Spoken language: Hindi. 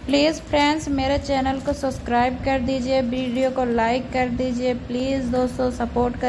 प्लीज़ फ्रेंड्स मेरे चैनल को सब्सक्राइब कर दीजिए, वीडियो को लाइक कर दीजिए। प्लीज़ दोस्तों सपोर्ट कर